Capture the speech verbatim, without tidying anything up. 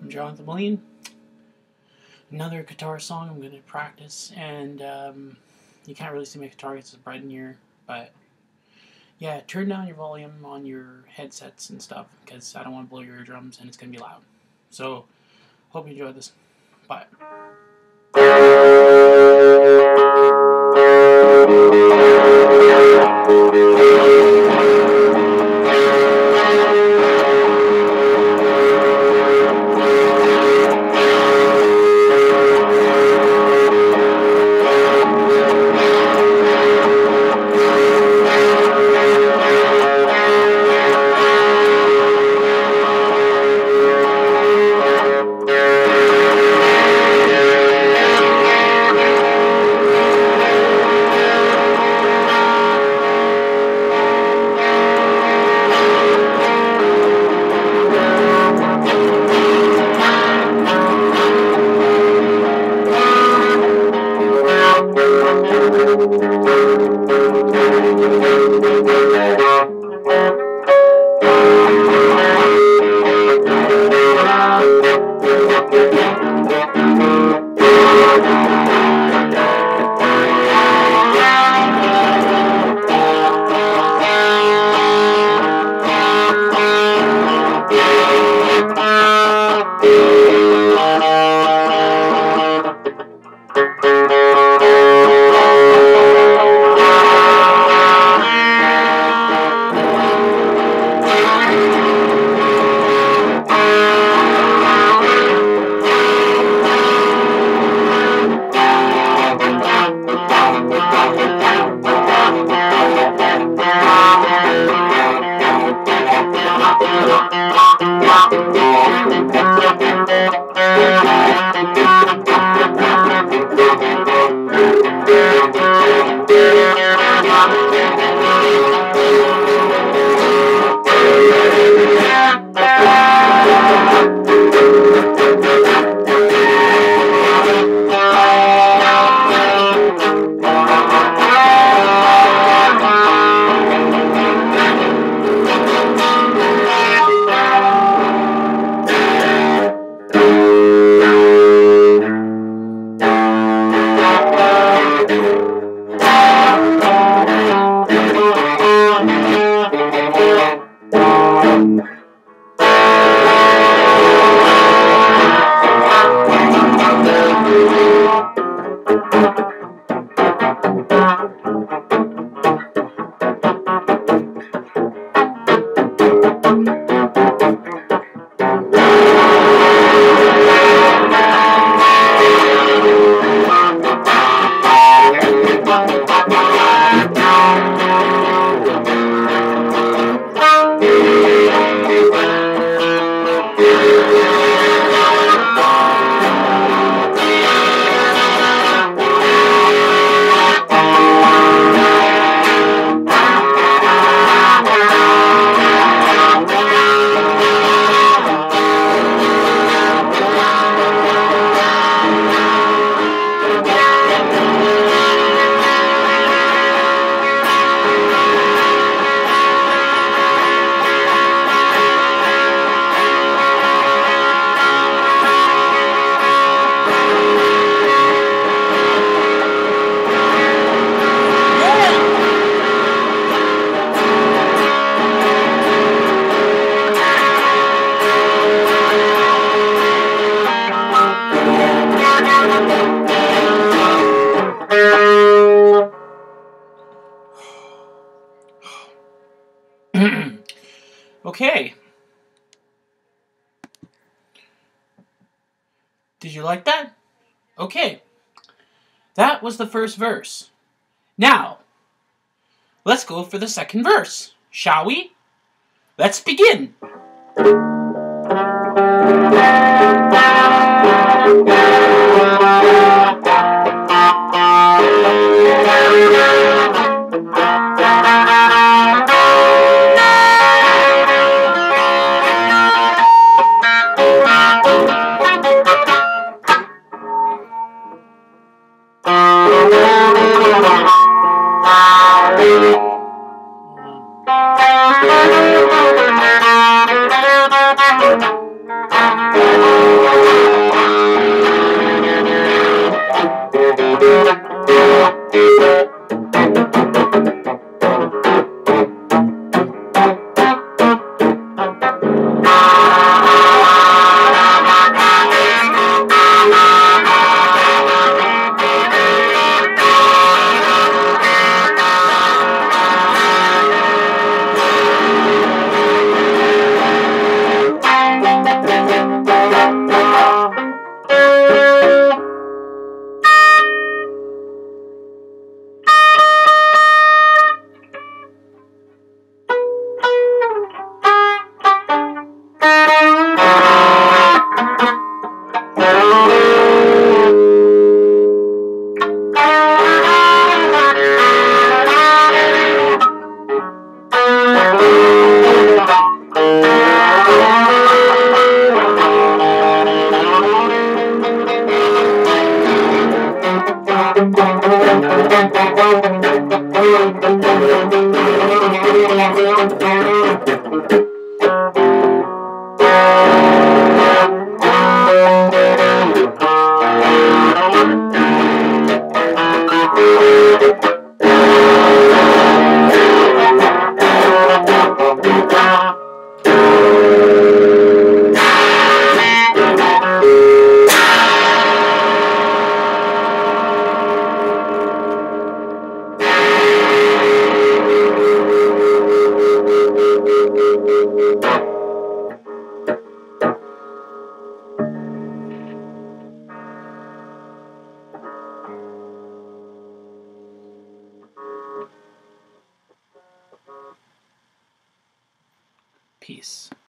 I'm Jonathan Moline. Another guitar song I'm going to practice, and um, you can't really see my guitar because it's bright in here, but yeah, turn down your volume on your headsets and stuff because I don't want to blow your eardrums and it's going to be loud. So, hope you enjoyed this. Bye. Okay. Did you like that? Okay. That was the first verse. Now, let's go for the second verse, shall we? Let's begin. Thank you.